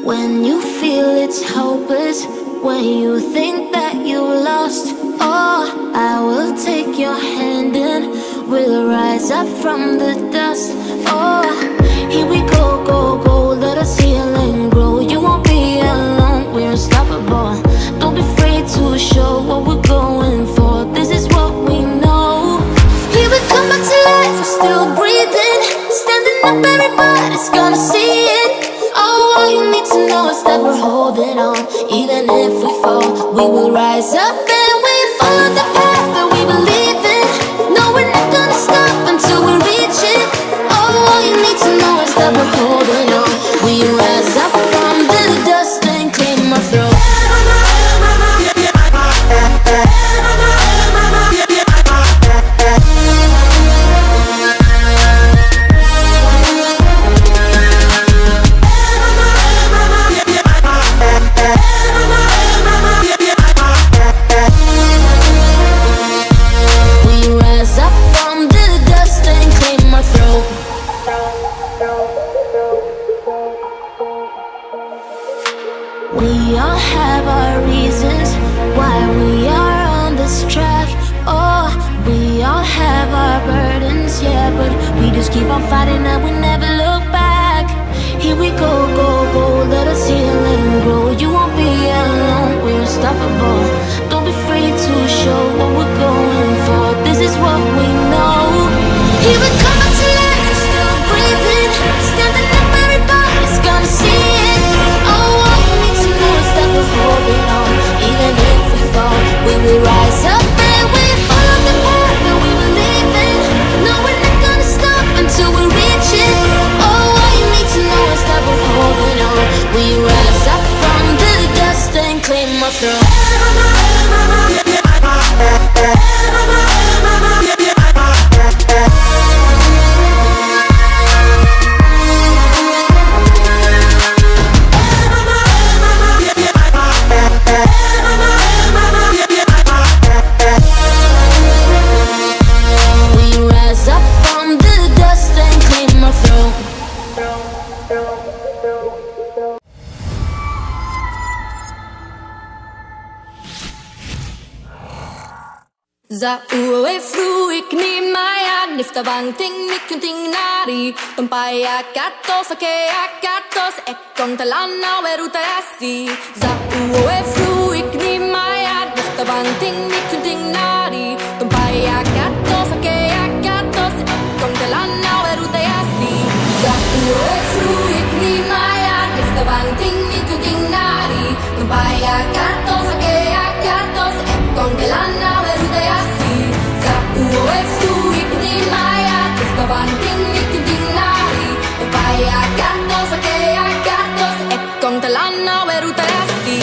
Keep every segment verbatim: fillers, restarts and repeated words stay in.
When you feel it's hopeless, when you think that you lost, oh, I will take your hand and we'll rise up from the dust. Oh, here we go, go, go, let us heal and grow. You won't be alone, we're unstoppable. Don't be afraid to show what we're going for. This is what we know. Here we come back to life, we're still breathing. Standing up, everybody's gonna see it. Oh, all you need to know is that we're holding on. Even if we fall, we will rise up and we follow the path that we believe in. No, we're not gonna stop until we reach it. Oh, all you need to know is that we're holding on. We rise up from the dust and clean our throat. We all have our reasons why we are on this track. Oh, we all have our burdens, yeah, but we just keep on fighting and we never look back. Here we go, go, go, let us heal and grow. You won't be alone, we're unstoppable. Don't be afraid to show what we're going for. This is what we know. Here we come back to life, we're still breathing. Standing up, everybody's gonna see it. Oh, all you need to know is that we're holding on. Even if we fall, we will rise up and we follow the path that we believe in. No, we're not gonna stop until we reach it. Oh, all you need to know is that we're holding on. We rise up from the dust and claim our throne. Za ue fruik ni maya nifta bang ting nikun ting nari Tumpaya katos ake akatos ekon talana weruta yasi Za ue fruik ni maya nifta bang ting nikun ting nari Tumpaya katos ake akatos ekon talana weruta yasi Za ue fruik ni maya nifta bang ting nikun ting nari Tumpaya katos ake akatos ekon talana weruta yasi Ue fruik ni maya, esta banting nikun ting nari Upaya gatos, akea gatos, ekon talana weruta yasi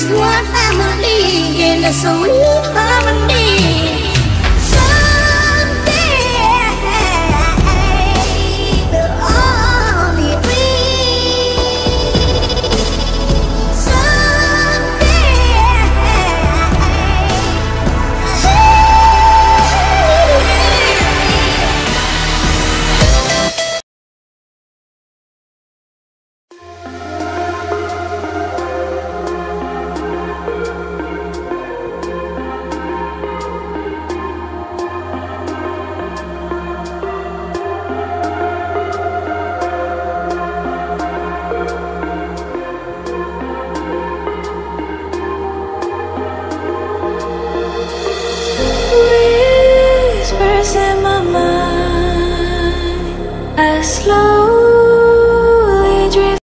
one family in a sweet harmony.